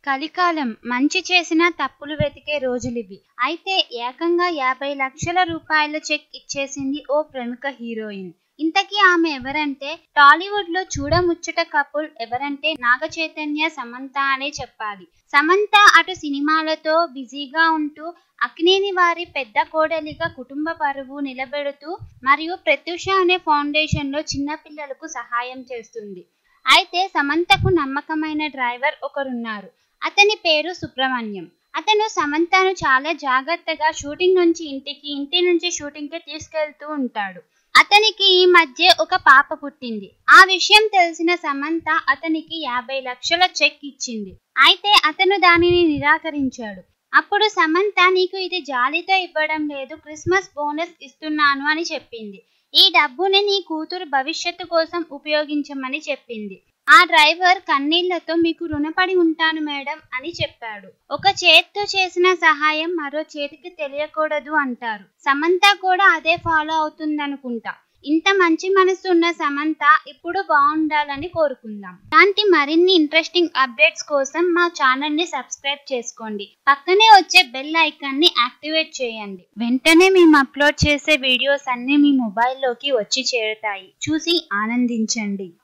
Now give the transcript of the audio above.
కలికాలం మంచి చేసినా తప్పులు వెతికే రోజులివి. అయితే ఏకంగా 50 లక్షల రూపాయల చెక్ ఇచ్చేసింది ఓ ప్రముఖ హీరోయిన్. ఇంతకీ ఆమె ఎవరంటే, టాలీవుడ్ లో చూడముచ్చట కపుల్ ఎవరంటే నాగ చైతన్య, సమంత అనే చెప్పాలి. సమంత అటు సినిమాలతో బిజీగా ఉంటూ అక్కినేని వారి పెద్ద కోడలిగా కుటుంబ పరువు నిలబెడుతూ మరియు ప్రత్యూష అనే ఫౌండేషన్ లో చిన్నపిల్లలకు సహాయం చేస్తుంది. అయితే సమంతకు నమ్మకమైన డ్రైవర్ ఒకరున్నారు. అతని పేరు సుబ్రహ్మణ్యం. అతను సమంతను చాలా జాగ్రత్తగా షూటింగ్ నుంచి ఇంటికి, ఇంటి నుంచి షూటింగ్ కి తీసుకెళ్తూ ఉంటాడు. అతనికి ఈ మధ్య ఒక పాప పుట్టింది. ఆ విషయం తెలిసిన సమంత అతనికి 50 లక్షల చెక్ ఇచ్చింది. అయితే అతను దానిని నిరాకరించాడు. అప్పుడు సమంత, నీకు ఇది జాలితో ఇవ్వడం లేదు, క్రిస్మస్ బోనస్ ఇస్తున్నాను అని చెప్పింది. ఈ డబ్బుని నీ కూతురు భవిష్యత్తు కోసం ఉపయోగించమని చెప్పింది. ఆ డ్రైవర్ కన్నీళ్లతో, మీకు రుణపడి ఉంటాను మేడం అని చెప్పాడు. ఒక చేత్తో చేసిన సహాయం మరో చేతికి తెలియకూడదు అంటారు. సమంత కూడా అదే ఫాలో అవుతుందనుకుంటా. ఇంత మంచి మనసు ఉన్న సమంత ఇప్పుడు బాగుండాలని కోరుకుందాం. ఇలాంటి మరిన్ని ఇంట్రెస్టింగ్ అప్డేట్స్ కోసం మా ఛానల్ ని సబ్స్క్రైబ్ చేసుకోండి. పక్కనే వచ్చే బెల్ ఐకాన్ ని యాక్టివేట్ చేయండి. వెంటనే మేము అప్లోడ్ చేసే వీడియోస్ అన్ని మీ మొబైల్లోకి వచ్చి చేరుతాయి. చూసి ఆనందించండి.